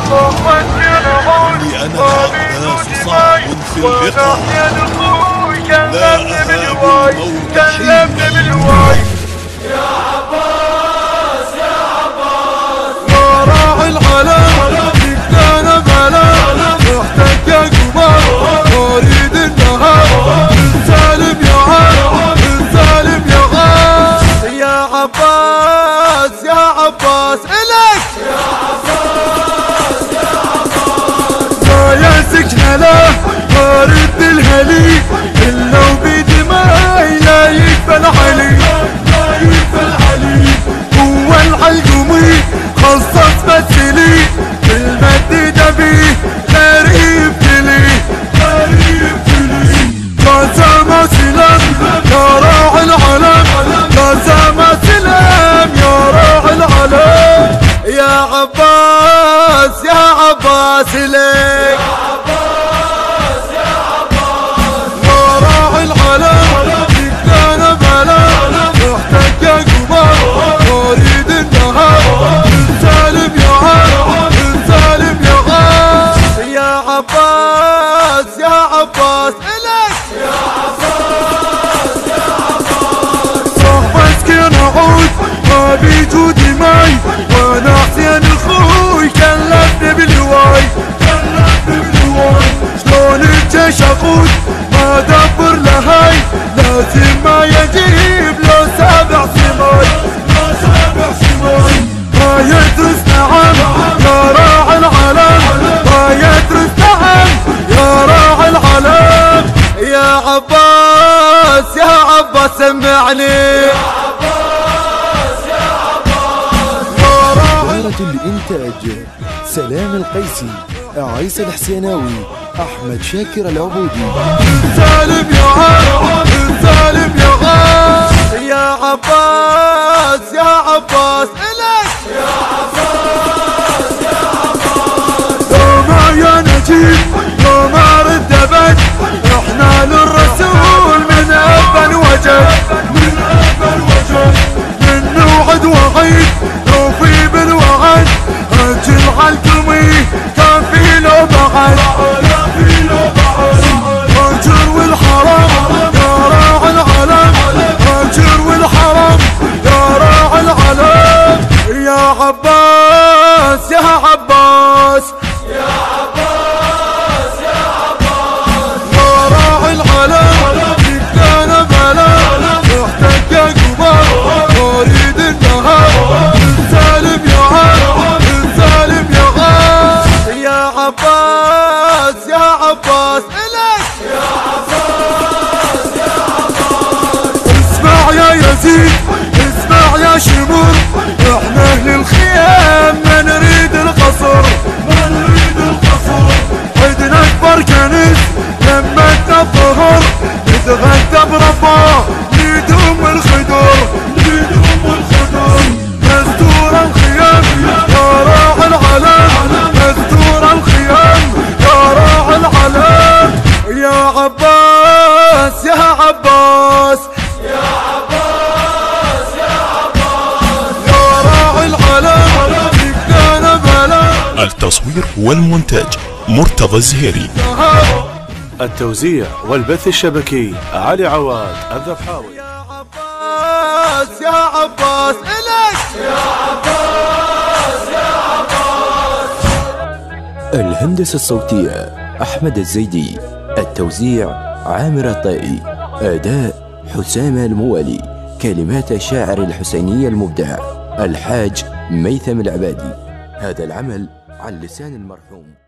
إني أنا العباس صعب في اللقاء، لا أهاب الموت حين يا عباس يا عباس يا راعي العلم جبتنا بلا محتاج يا قمر اريد النهار السالم يا عم السالم يا غاز يا عباس يا عباس الك يا عباس يا عباس ما يسكن له ارد الهلي الا وبدماء لا يقبل علي هو العلقمي خلصت مثلي المديدة بيه غريب لي كاسا ما سلام يا راعي العلم كاسا ما سلام يا راعي العلم يا عباس يا عباس ليك عباس يا عباس إلك يا عباس يا عباس صح مسكين أعود ما بيجودي ماي وأنا حسين أخوي كلفني بالهواي شلون الجيش أقود ما دبر لهاي لازم ما يجيب لو سابع سماي ما يدرس نعم يا راعي العلم ما يدرس يا راعي العلم يا عباس يا عباس سمعني يا عباس يا عباس يا راعي الإنتاج سلام القيسي، عيسى الحسيناوي، أحمد شاكر العبودي. سالم يا عم سالم يا غاز يا عباس يا عباس إلك يا عباس يا عباس يوم يا نجيب يوم ارد ابد احنا للرسول من اب وجد من وعد وعيد توفي بالوعد اجل عالقمي كان في له بعد اجر والحرم يا راعي العلم اجر والحرم يا راعي العلم يا عباس يا عباس يا عباس يا عباس يا راعي العلم جبتنا بلا محتاج يا قمر اريد النهار السالم يا عم السالم يا غاز يا عباس يا عباس الك يا عباس يا عباس اسمع يا يزيد اسمع يا شمر احنا اهل الخيام ما نريد القصر عندنا اكبر كنز لما الظهر نتغدى برباه ندوم الخدر دستور الخيام يا راعي العلم دستور الخيام يا راعي العلم يا عباس يا عباس يا عباس يا عباس يا راعي العلم جبتنا بلا. التصوير والمونتاج مرتضى الزهيري، التوزيع والبث الشبكي علي عواد الذبحاوي. يا عباس يا عباس إلك يا عباس يا عباس. الهندسة الصوتية أحمد الزيدي، التوزيع عامر الطائي، أداء حسام الموالي، كلمات الشاعر الحسيني المبدع الحاج ميثم العبادي. هذا العمل عن لسان المرحوم